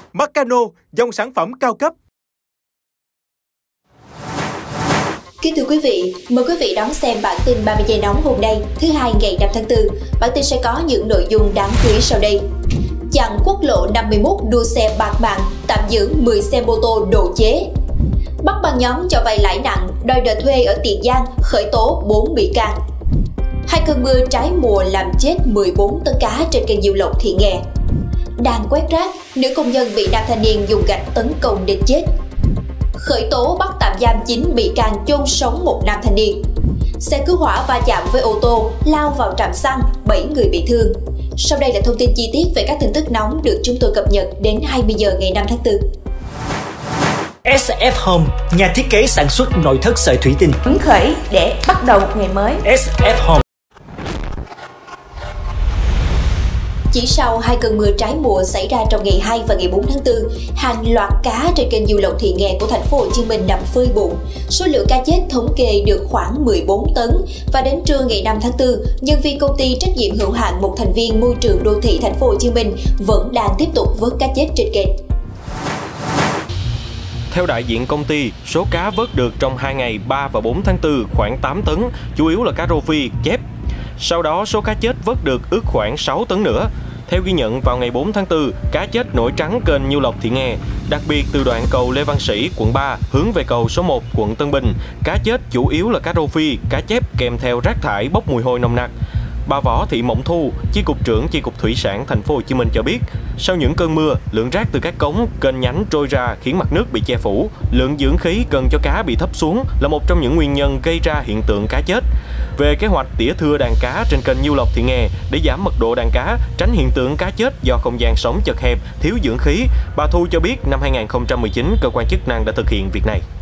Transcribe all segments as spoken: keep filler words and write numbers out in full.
Meccano, dòng sản phẩm cao cấp. Kính thưa quý vị, mời quý vị đón xem bản tin ba mươi giây nóng hôm nay, thứ hai ngày năm tháng tư. Bản tin sẽ có những nội dung đáng chú ý sau đây. Chặn quốc lộ năm mươi mốt đua xe bạt mạng, tạm giữ mười xe mô tô độ chế. Bắt băng nhóm cho vay lãi nặng, đòi nợ thuê ở Tiền Giang, khởi tố bốn bị can. Hai cơn mưa trái mùa làm chết mười bốn tấn cá trên kênh Diêu Lộc Thị Nghè. Đang quét rác, nữ công nhân bị nam thanh niên dùng gạch tấn công đến chết. Khởi tố bắt tạm giam chín bị can chôn sống một nam thanh niên. Xe cứu hỏa va chạm với ô tô, lao vào trạm xăng, bảy người bị thương. Sau đây là thông tin chi tiết về các tin tức nóng được chúng tôi cập nhật đến hai mươi giờ ngày năm tháng tư. ét ép Home, nhà thiết kế sản xuất nội thất sợi thủy tinh, hứng khởi để bắt đầu một ngày mới. ét ép Home. Chỉ sau hai cơn mưa trái mùa xảy ra trong ngày hai và ngày bốn tháng tư, hàng loạt cá trên kênh Diêu Lộc Thị Nghè của thành phố Hồ Chí Minh nằm phơi bụng. Số lượng cá chết thống kê được khoảng mười bốn tấn và đến trưa ngày năm tháng tư, nhân viên công ty trách nhiệm hữu hạn một thành viên môi trường đô thị thành phố Hồ Chí Minh vẫn đang tiếp tục vớt cá chết trên kênh. Theo đại diện công ty, số cá vớt được trong hai ngày ba và bốn tháng tư khoảng tám tấn, chủ yếu là cá rô phi, chép. Sau đó, số cá chết vớt được ước khoảng sáu tấn nữa. Theo ghi nhận, vào ngày bốn tháng tư, cá chết nổi trắng kênh Diêu Lộc Thị Nghè, đặc biệt từ đoạn cầu Lê Văn Sĩ, quận ba, hướng về cầu số một, quận Tân Bình. Cá chết chủ yếu là cá rô phi, cá chép kèm theo rác thải bốc mùi hôi nồng nặc. Bà Võ Thị Mộng Thu, Chi cục trưởng Chi cục Thủy sản thành phố Hồ Chí Minh cho biết, sau những cơn mưa, lượng rác từ các cống, kênh nhánh trôi ra khiến mặt nước bị che phủ. Lượng dưỡng khí cần cho cá bị thấp xuống là một trong những nguyên nhân gây ra hiện tượng cá chết. Về kế hoạch tỉa thưa đàn cá trên kênh Diêu Lộc Thị Nghè để giảm mật độ đàn cá, tránh hiện tượng cá chết do không gian sống chật hẹp, thiếu dưỡng khí, bà Thu cho biết năm hai nghìn không trăm mười chín, cơ quan chức năng đã thực hiện việc này.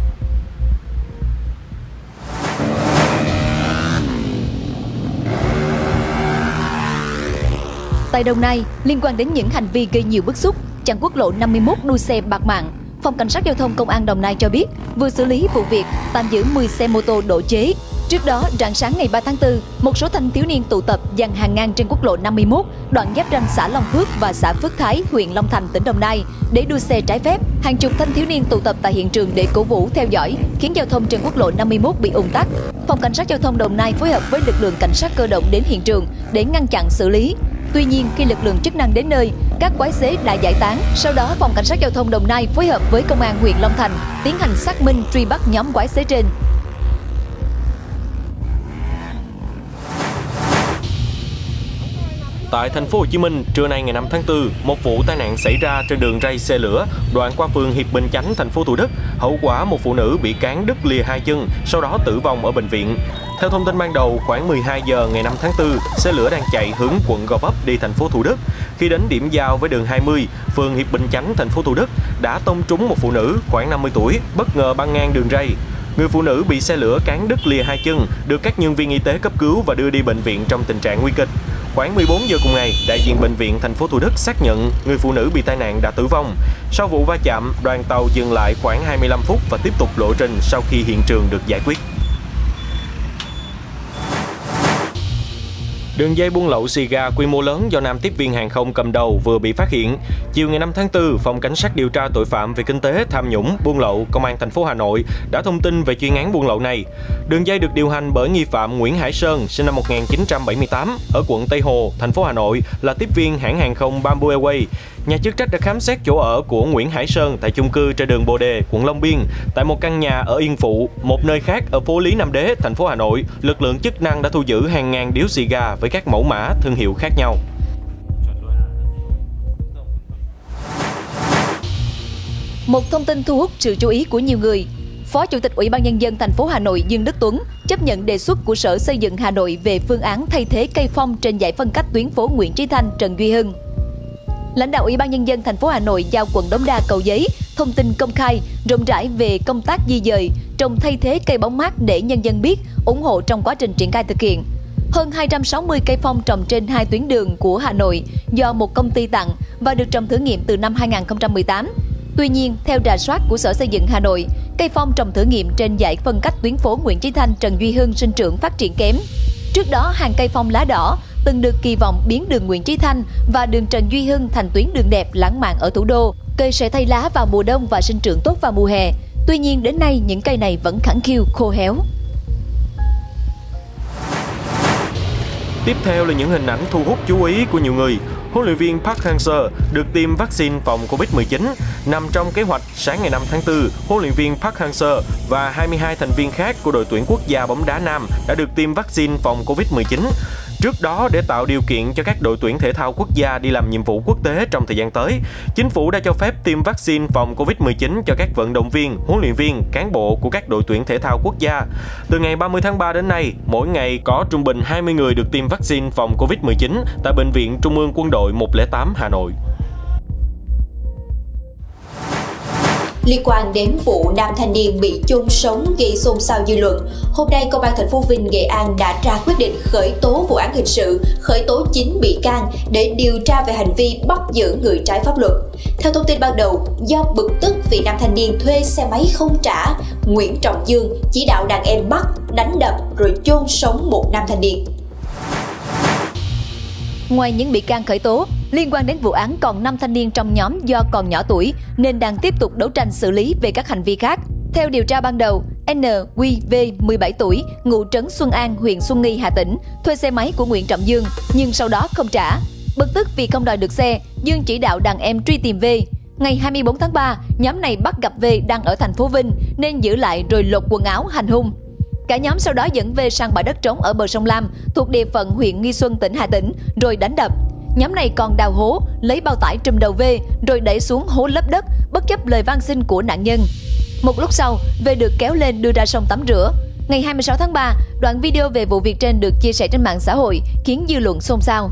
Tại Đồng Nai, liên quan đến những hành vi gây nhiều bức xúc, chặn quốc lộ năm mươi mốt đua xe bạt mạng, Phòng Cảnh sát Giao thông Công an Đồng Nai cho biết vừa xử lý vụ việc tạm giữ mười xe mô tô độ chế. Trước đó, rạng sáng ngày ba tháng tư, một số thanh thiếu niên tụ tập dàn hàng ngang trên quốc lộ năm mươi mốt, đoạn giáp ranh xã Long Phước và xã Phước Thái, huyện Long Thành, tỉnh Đồng Nai để đua xe trái phép. Hàng chục thanh thiếu niên tụ tập tại hiện trường để cổ vũ theo dõi, khiến giao thông trên quốc lộ năm mươi mốt bị ùn tắc. Phòng Cảnh sát Giao thông Đồng Nai phối hợp với lực lượng cảnh sát cơ động đến hiện trường để ngăn chặn xử lý. Tuy nhiên, khi lực lượng chức năng đến nơi, các quái xế đã giải tán. Sau đó, Phòng Cảnh sát Giao thông Đồng Nai phối hợp với Công an huyện Long Thành tiến hành xác minh truy bắt nhóm quái xế trên. Tại thành phố Hồ Chí Minh, trưa nay ngày năm tháng tư, một vụ tai nạn xảy ra trên đường ray xe lửa đoạn qua phường Hiệp Bình Chánh, thành phố Thủ Đức. Hậu quả một phụ nữ bị cán đứt lìa hai chân, sau đó tử vong ở bệnh viện. Theo thông tin ban đầu, khoảng mười hai giờ ngày năm tháng tư, xe lửa đang chạy hướng quận Gò Vấp đi thành phố Thủ Đức. Khi đến điểm giao với đường hai mươi, phường Hiệp Bình Chánh, thành phố Thủ Đức, đã tông trúng một phụ nữ khoảng năm mươi tuổi, bất ngờ băng ngang đường ray. Người phụ nữ bị xe lửa cán đứt lìa hai chân, được các nhân viên y tế cấp cứu và đưa đi bệnh viện trong tình trạng nguy kịch. Khoảng mười bốn giờ cùng ngày, đại diện bệnh viện thành phố Thủ Đức xác nhận người phụ nữ bị tai nạn đã tử vong. Sau vụ va chạm, đoàn tàu dừng lại khoảng hai mươi lăm phút và tiếp tục lộ trình sau khi hiện trường được giải quyết. Đường dây buôn lậu xì gà quy mô lớn do nam tiếp viên hàng không cầm đầu vừa bị phát hiện. Chiều ngày năm tháng tư, Phòng Cảnh sát điều tra tội phạm về kinh tế, tham nhũng, buôn lậu, Công an thành phố Hà Nội đã thông tin về chuyên án buôn lậu này. Đường dây được điều hành bởi nghi phạm Nguyễn Hải Sơn, sinh năm một nghìn chín trăm bảy mươi tám, ở quận Tây Hồ, thành phố Hà Nội, là tiếp viên hãng hàng không Bamboo Airways. Nhà chức trách đã khám xét chỗ ở của Nguyễn Hải Sơn tại chung cư trên đường Bồ Đề, quận Long Biên, tại một căn nhà ở Yên Phụ, một nơi khác ở phố Lý Nam Đế, thành phố Hà Nội. Lực lượng chức năng đã thu giữ hàng ngàn điếu xì gà với các mẫu mã, thương hiệu khác nhau. Một thông tin thu hút sự chú ý của nhiều người. Phó Chủ tịch Ủy ban Nhân dân thành phố Hà Nội Dương Đức Tuấn chấp nhận đề xuất của Sở Xây dựng Hà Nội về phương án thay thế cây phong trên dải phân cách tuyến phố Nguyễn Chí Thanh, Trần Duy Hưng. Lãnh đạo Ủy ban Nhân dân thành phố Hà Nội giao quận Đống Đa, Cầu Giấy thông tin công khai, rộng rãi về công tác di dời, trồng thay thế cây bóng mát để nhân dân biết, ủng hộ trong quá trình triển khai thực hiện. Hơn hai trăm sáu mươi cây phong trồng trên hai tuyến đường của Hà Nội do một công ty tặng và được trồng thử nghiệm từ năm hai nghìn không trăm mười tám. Tuy nhiên, theo rà soát của Sở Xây dựng Hà Nội, cây phong trồng thử nghiệm trên dải phân cách tuyến phố Nguyễn Chí Thanh, Trần Duy Hưng sinh trưởng phát triển kém. Trước đó, hàng cây phong lá đỏ từng được kỳ vọng biến đường Nguyễn Chí Thanh và đường Trần Duy Hưng thành tuyến đường đẹp lãng mạn ở thủ đô. cây sẽ thay lá vào mùa đông và sinh trưởng tốt vào mùa hè. Tuy nhiên đến nay những cây này vẫn khẳng khiu, khô héo. Tiếp theo là những hình ảnh thu hút chú ý của nhiều người. Huấn luyện viên Park Hang-seo được tiêm vaccine phòng Covid mười chín. Nằm trong kế hoạch, sáng ngày năm tháng tư, huấn luyện viên Park Hang-seo và hai mươi hai thành viên khác của đội tuyển quốc gia bóng đá nam đã được tiêm vaccine phòng Covid mười chín. Trước đó, để tạo điều kiện cho các đội tuyển thể thao quốc gia đi làm nhiệm vụ quốc tế trong thời gian tới, chính phủ đã cho phép tiêm vaccine phòng Covid mười chín cho các vận động viên, huấn luyện viên, cán bộ của các đội tuyển thể thao quốc gia. Từ ngày ba mươi tháng ba đến nay, mỗi ngày có trung bình hai mươi người được tiêm vaccine phòng Covid mười chín tại Bệnh viện Trung ương Quân đội một không tám Hà Nội. Liên quan đến vụ nam thanh niên bị chôn sống gây xôn xao dư luận, hôm nay Công an thành phố Vinh, Nghệ An đã ra quyết định khởi tố vụ án hình sự, khởi tố chín bị can để điều tra về hành vi bắt giữ người trái pháp luật. Theo thông tin ban đầu, do bực tức vì nam thanh niên thuê xe máy không trả, Nguyễn Trọng Dương chỉ đạo đàn em bắt, đánh đập rồi chôn sống một nam thanh niên. Ngoài những bị can khởi tố, liên quan đến vụ án còn năm thanh niên trong nhóm do còn nhỏ tuổi nên đang tiếp tục đấu tranh xử lý về các hành vi khác. Theo điều tra ban đầu, en quy vê mười bảy tuổi, ngụ trấn Xuân An, huyện Xuân Nghi, Hà Tĩnh, thuê xe máy của Nguyễn Trọng Dương nhưng sau đó không trả. Bực tức vì không đòi được xe, Dương chỉ đạo đàn em truy tìm V. Ngày hai mươi bốn tháng ba, nhóm này bắt gặp V đang ở thành phố Vinh nên giữ lại rồi lột quần áo hành hung. Cả nhóm sau đó dẫn V sang bãi đất trống ở bờ sông Lam, thuộc địa phận huyện Nghi Xuân, tỉnh Hà Tĩnh, rồi đánh đập. Nhóm này còn đào hố, lấy bao tải trùm đầu V, rồi đẩy xuống hố lấp đất, bất chấp lời van xin của nạn nhân. Một lúc sau, V được kéo lên đưa ra sông tắm rửa. Ngày hai mươi sáu tháng ba, đoạn video về vụ việc trên được chia sẻ trên mạng xã hội, khiến dư luận xôn xao.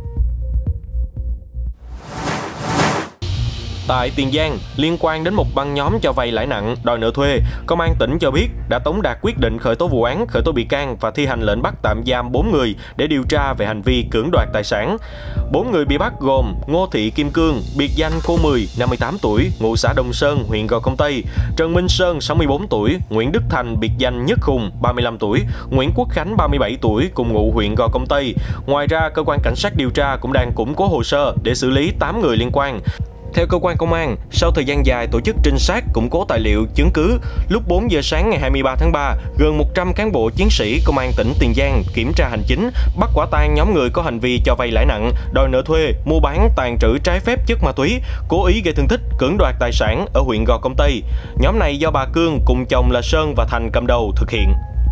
Tại Tiền Giang, liên quan đến một băng nhóm cho vay lãi nặng, đòi nợ thuê, Công an tỉnh cho biết đã tống đạt quyết định khởi tố vụ án, khởi tố bị can và thi hành lệnh bắt tạm giam bốn người để điều tra về hành vi cưỡng đoạt tài sản. Bốn người bị bắt gồm Ngô Thị Kim Cương, biệt danh Cô Mười, năm mươi tám tuổi, ngụ xã Đồng Sơn, huyện Gò Công Tây; Trần Minh Sơn, sáu mươi bốn tuổi, Nguyễn Đức Thành, biệt danh Nhất Khùng, ba mươi lăm tuổi, Nguyễn Quốc Khánh, ba mươi bảy tuổi, cùng ngụ huyện Gò Công Tây. Ngoài ra, cơ quan cảnh sát điều tra cũng đang củng cố hồ sơ để xử lý tám người liên quan. Theo cơ quan công an, sau thời gian dài tổ chức trinh sát, củng cố tài liệu, chứng cứ, lúc bốn giờ sáng ngày hai mươi ba tháng ba, gần một trăm cán bộ chiến sĩ Công an tỉnh Tiền Giang kiểm tra hành chính, bắt quả tang nhóm người có hành vi cho vay lãi nặng, đòi nợ thuê, mua bán, tàng trữ trái phép chất ma túy, cố ý gây thương tích, cưỡng đoạt tài sản ở huyện Gò Công Tây. Nhóm này do bà Cương cùng chồng là Sơn và Thành cầm đầu thực hiện.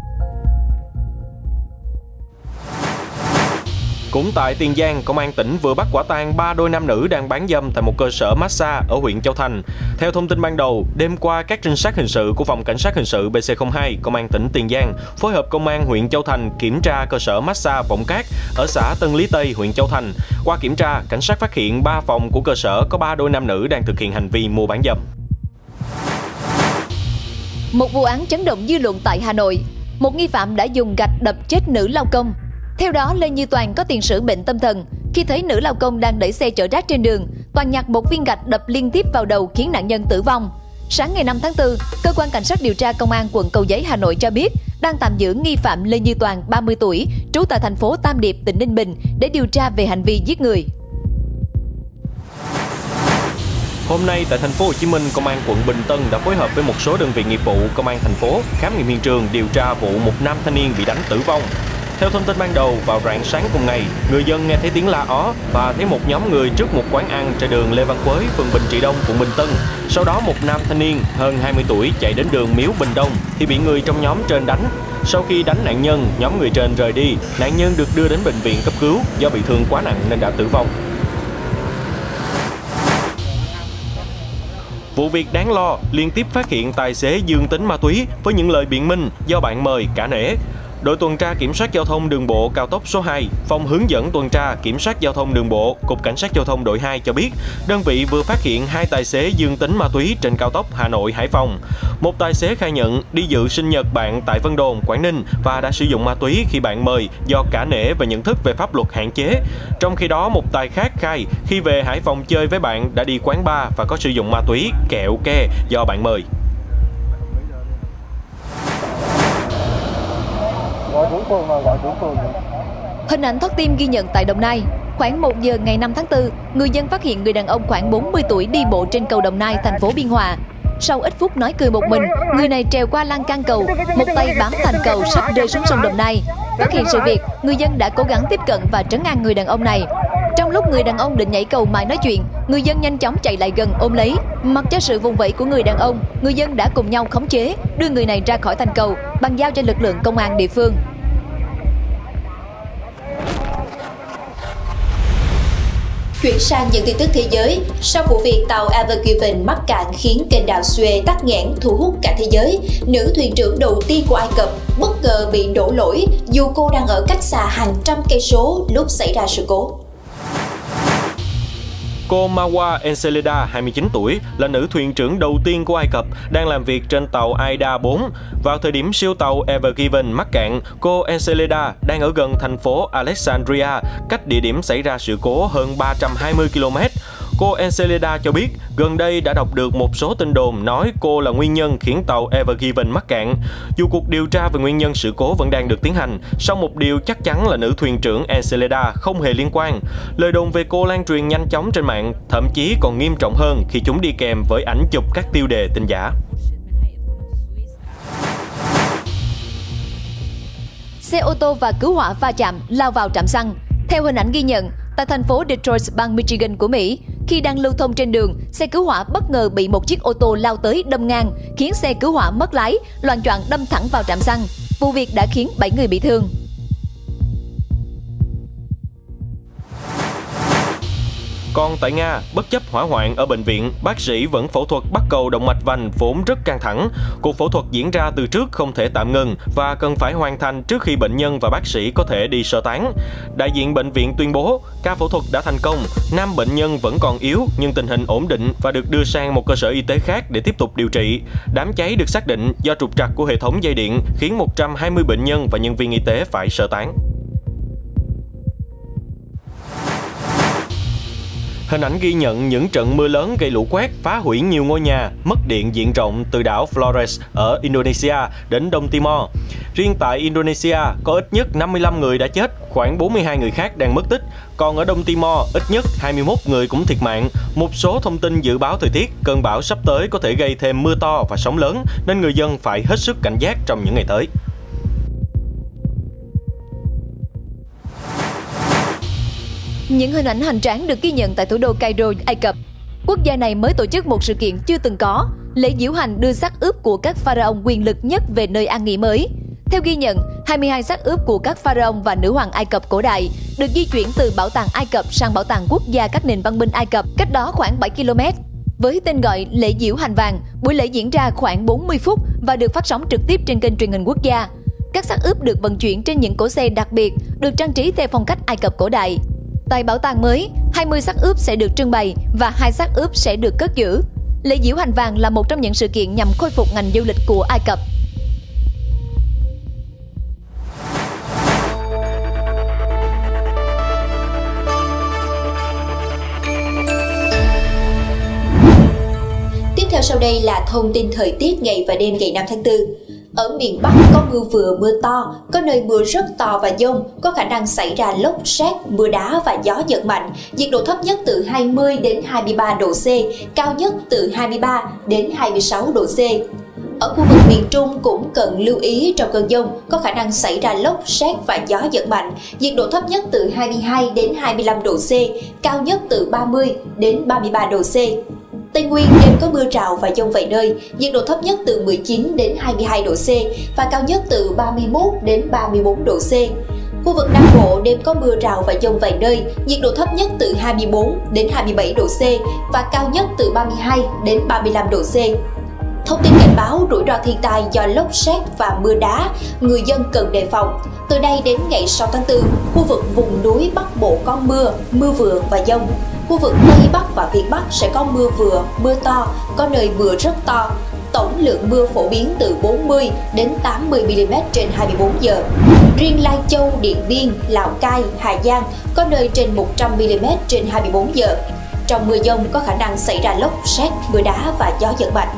Cũng tại Tiền Giang, Công an tỉnh vừa bắt quả tang ba đôi nam nữ đang bán dâm tại một cơ sở massage ở huyện Châu Thành. Theo thông tin ban đầu, đêm qua các trinh sát hình sự của Phòng Cảnh sát hình sự B C không hai Công an tỉnh Tiền Giang phối hợp Công an huyện Châu Thành kiểm tra cơ sở massage Vọng Cát ở xã Tân Lý Tây, huyện Châu Thành. Qua kiểm tra, cảnh sát phát hiện ba phòng của cơ sở có ba đôi nam nữ đang thực hiện hành vi mua bán dâm. Một vụ án chấn động dư luận tại Hà Nội. Một nghi phạm đã dùng gạch đập chết nữ lao công. Theo đó, Lê Như Toàn có tiền sử bệnh tâm thần. Khi thấy nữ lao công đang đẩy xe chở rác trên đường, Toàn nhặt một viên gạch đập liên tiếp vào đầu khiến nạn nhân tử vong. Sáng ngày năm tháng tư, cơ quan cảnh sát điều tra Công an quận Cầu Giấy, Hà Nội cho biết đang tạm giữ nghi phạm Lê Như Toàn, ba mươi tuổi, trú tại thành phố Tam Điệp, tỉnh Ninh Bình để điều tra về hành vi giết người. Hôm nay tại thành phố Hồ Chí Minh, Công an quận Bình Tân đã phối hợp với một số đơn vị nghiệp vụ Công an thành phố khám nghiệm hiện trường điều tra vụ một nam thanh niên bị đánh tử vong. Theo thông tin ban đầu, vào rạng sáng cùng ngày, người dân nghe thấy tiếng la ó và thấy một nhóm người trước một quán ăn trên đường Lê Văn Quới, phường Bình Trị Đông, quận Bình Tân. Sau đó một nam thanh niên hơn hai mươi tuổi chạy đến đường Miếu Bình Đông thì bị người trong nhóm trên đánh. Sau khi đánh nạn nhân, nhóm người trên rời đi, nạn nhân được đưa đến bệnh viện cấp cứu, do bị thương quá nặng nên đã tử vong. Vụ việc đáng lo, liên tiếp phát hiện tài xế dương tính ma túy với những lời biện minh do bạn mời cả nể. Đội tuần tra kiểm soát giao thông đường bộ cao tốc số hai, Phòng hướng dẫn tuần tra kiểm soát giao thông đường bộ, Cục Cảnh sát giao thông đội hai cho biết, đơn vị vừa phát hiện hai tài xế dương tính ma túy trên cao tốc Hà Nội - Hải Phòng. Một tài xế khai nhận đi dự sinh nhật bạn tại Vân Đồn, Quảng Ninh và đã sử dụng ma túy khi bạn mời do cả nể và nhận thức về pháp luật hạn chế. Trong khi đó, một tài khác khai khi về Hải Phòng chơi với bạn đã đi quán bar và có sử dụng ma túy kẹo ke do bạn mời. Hình ảnh thoát tim ghi nhận tại Đồng Nai. Khoảng một giờ ngày năm tháng tư, người dân phát hiện người đàn ông khoảng bốn mươi tuổi đi bộ trên cầu Đồng Nai, thành phố Biên Hòa. Sau ít phút nói cười một mình, người này trèo qua lan can cầu, một tay bám thành cầu sắp rơi xuống sông Đồng Nai. Phát hiện sự việc, người dân đã cố gắng tiếp cận và trấn an người đàn ông này. Trong lúc người đàn ông định nhảy cầu mà nói chuyện, người dân nhanh chóng chạy lại gần ôm lấy. Mặc cho sự vùng vẫy của người đàn ông, người dân đã cùng nhau khống chế, đưa người này ra khỏi thành cầu, bàn giao cho lực lượng công an địa phương. Chuyển sang những tin tức thế giới, sau vụ việc tàu Ever Given mắc cạn khiến kênh đào Suez tắc nghẽn thu hút cả thế giới, nữ thuyền trưởng đầu tiên của Ai Cập bất ngờ bị đổ lỗi dù cô đang ở cách xa hàng trăm cây số lúc xảy ra sự cố. Cô Marwa Encelada, hai mươi chín tuổi, là nữ thuyền trưởng đầu tiên của Ai Cập, đang làm việc trên tàu Aida bốn. Vào thời điểm siêu tàu Ever Given mắc cạn, cô Encelada đang ở gần thành phố Alexandria, cách địa điểm xảy ra sự cố hơn ba trăm hai mươi ki lô mét. Cô Encelada cho biết gần đây đã đọc được một số tin đồn nói cô là nguyên nhân khiến tàu Ever Given mắc cạn. Dù cuộc điều tra về nguyên nhân sự cố vẫn đang được tiến hành, song một điều chắc chắn là nữ thuyền trưởng Encelada không hề liên quan. Lời đồn về cô lan truyền nhanh chóng trên mạng, thậm chí còn nghiêm trọng hơn khi chúng đi kèm với ảnh chụp các tiêu đề tin giả. Xe ô tô và cứu hỏa va chạm lao vào trạm xăng. Theo hình ảnh ghi nhận, tại thành phố Detroit, bang Michigan của Mỹ, khi đang lưu thông trên đường, xe cứu hỏa bất ngờ bị một chiếc ô tô lao tới đâm ngang, khiến xe cứu hỏa mất lái, loạng choạng đâm thẳng vào trạm xăng. Vụ việc đã khiến bảy người bị thương. Còn tại Nga, bất chấp hỏa hoạn ở bệnh viện, bác sĩ vẫn phẫu thuật bắt cầu động mạch vành vốn rất căng thẳng. Cuộc phẫu thuật diễn ra từ trước không thể tạm ngừng và cần phải hoàn thành trước khi bệnh nhân và bác sĩ có thể đi sơ tán. Đại diện bệnh viện tuyên bố ca phẫu thuật đã thành công, nam bệnh nhân vẫn còn yếu nhưng tình hình ổn định và được đưa sang một cơ sở y tế khác để tiếp tục điều trị. Đám cháy được xác định do trục trặc của hệ thống dây điện khiến một trăm hai mươi bệnh nhân và nhân viên y tế phải sơ tán. Hình ảnh ghi nhận những trận mưa lớn gây lũ quét, phá hủy nhiều ngôi nhà, mất điện diện rộng từ đảo Flores ở Indonesia đến Đông Timor. Riêng tại Indonesia, có ít nhất năm mươi lăm người đã chết, khoảng bốn mươi hai người khác đang mất tích. Còn ở Đông Timor, ít nhất hai mươi mốt người cũng thiệt mạng. Một số thông tin dự báo thời tiết, cơn bão sắp tới có thể gây thêm mưa to và sóng lớn, nên người dân phải hết sức cảnh giác trong những ngày tới. Những hình ảnh hoành tráng được ghi nhận tại thủ đô Cairo, Ai Cập. Quốc gia này mới tổ chức một sự kiện chưa từng có, lễ diễu hành đưa xác ướp của các pharaoh quyền lực nhất về nơi an nghỉ mới. Theo ghi nhận, hai mươi hai xác ướp của các pharaoh và nữ hoàng Ai Cập cổ đại được di chuyển từ bảo tàng Ai Cập sang bảo tàng quốc gia các nền văn minh Ai Cập, cách đó khoảng bảy ki lô mét. Với tên gọi lễ diễu hành vàng, buổi lễ diễn ra khoảng bốn mươi phút và được phát sóng trực tiếp trên kênh truyền hình quốc gia. Các xác ướp được vận chuyển trên những cỗ xe đặc biệt, được trang trí theo phong cách Ai Cập cổ đại. Tại bảo tàng mới, hai mươi xác ướp sẽ được trưng bày và hai xác ướp sẽ được cất giữ. Lễ diễu hành vàng là một trong những sự kiện nhằm khôi phục ngành du lịch của Ai Cập. Tiếp theo sau đây là thông tin thời tiết ngày và đêm ngày năm tháng tư. Ở miền Bắc có mưa vừa mưa to, có nơi mưa rất to và dông, có khả năng xảy ra lốc sét, mưa đá và gió giật mạnh. Nhiệt độ thấp nhất từ hai mươi đến hai mươi ba độ C, cao nhất từ hai mươi ba đến hai mươi sáu độ C. Ở khu vực miền Trung cũng cần lưu ý trong cơn dông có khả năng xảy ra lốc sét và gió giật mạnh. Nhiệt độ thấp nhất từ hai mươi hai đến hai mươi lăm độ C, cao nhất từ ba mươi đến ba mươi ba độ C. Tây Nguyên đêm có mưa rào và dông vài nơi, nhiệt độ thấp nhất từ mười chín đến hai mươi hai độ C và cao nhất từ ba mươi mốt đến ba mươi bốn độ C. Khu vực Nam Bộ đêm có mưa rào và dông vài nơi, nhiệt độ thấp nhất từ hai mươi bốn đến hai mươi bảy độ C và cao nhất từ ba mươi hai đến ba mươi lăm độ C. Thông tin cảnh báo rủi ro thiên tai do lốc sét và mưa đá, người dân cần đề phòng. Từ đây đến ngày sáu tháng tư, khu vực vùng núi Bắc Bộ có mưa, mưa vừa và dông. Khu vực Tây Bắc và Việt Bắc sẽ có mưa vừa, mưa to, có nơi mưa rất to. Tổng lượng mưa phổ biến từ bốn mươi đến tám mươi mi li mét trên hai mươi bốn giờ. Riêng Lai Châu, Điện Biên, Lào Cai, Hà Giang có nơi trên một trăm mi li mét trên hai mươi bốn giờ. Trong mưa dông có khả năng xảy ra lốc sét, mưa đá và gió giật mạnh.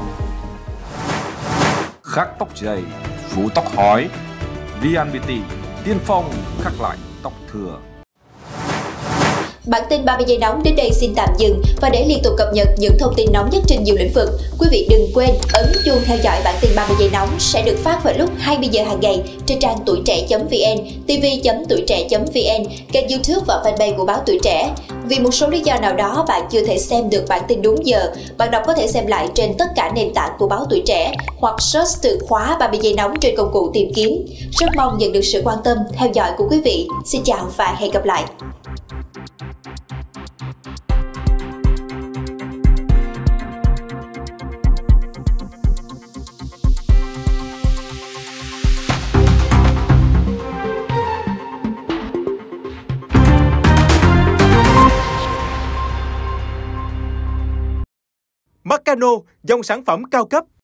Khắc tóc dày, phủ tóc hói. vê en pê tê, tiên phong khắc lại tóc thừa. Bản tin ba mươi giây nóng đến đây xin tạm dừng, và để liên tục cập nhật những thông tin nóng nhất trên nhiều lĩnh vực, quý vị đừng quên ấn chuông theo dõi bản tin ba mươi giây nóng sẽ được phát vào lúc hai mươi giờ hàng ngày trên trang tuổi trẻ chấm vn, tv chấm tuổi trẻ chấm vn, kênh YouTube và fanpage của báo Tuổi Trẻ. Vì một số lý do nào đó bạn chưa thể xem được bản tin đúng giờ, bạn đọc có thể xem lại trên tất cả nền tảng của báo Tuổi Trẻ hoặc search từ khóa ba mươi giây nóng trên công cụ tìm kiếm. Rất mong nhận được sự quan tâm, theo dõi của quý vị. Xin chào và hẹn gặp lại. Marcano, dòng sản phẩm cao cấp